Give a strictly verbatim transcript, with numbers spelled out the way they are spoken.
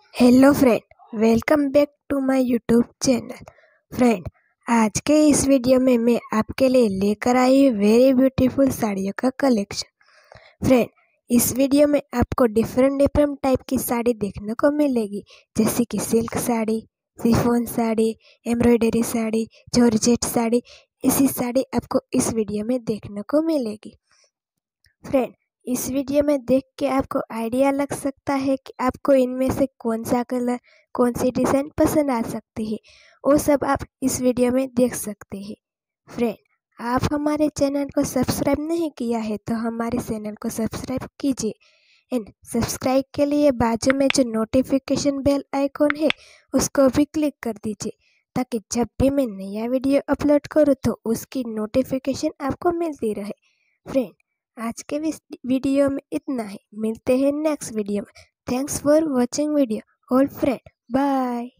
Hello friend, welcome back to my YouTube channel. Friend, आज के इस वीडियो में मैं आपके लिए लेकर आई हूँ वेरी ब्यूटीफुल साड़ियों का कलेक्शन। फ्रेंड, इस वीडियो में आपको डिफरेंट डिफरेंट टाइप की साड़ी देखने को मिलेगी, जैसे कि silk sari, chiffon sari, embroidery sari, georgette sari. इसी साड़ी आपको इस वीडियो में देखने को मिलेगी। फ्रेंड, इस वीडियो में देख के आपको आइडिया लग सकता है कि आपको इनमें से कौन सा कलर, कौन सी डिज़ाइन पसंद आ सकती है, वो सब आप इस वीडियो में देख सकते हैं। फ्रेंड, आप हमारे चैनल को सब्सक्राइब नहीं किया है तो हमारे चैनल को सब्सक्राइब कीजिए एंड सब्सक्राइब के लिए बाजू में जो नोटिफिकेशन बेल आइकॉन है उसको भी क्लिक कर दीजिए, ताकि जब भी मैं नया वीडियो अपलोड करूँ तो उसकी नोटिफिकेशन आपको मिलती रहे। फ्रेंड, आज के इस वीडियो में इतना ही। मिलते हैं नेक्स्ट वीडियो में। Thanks for watching video all friend, bye.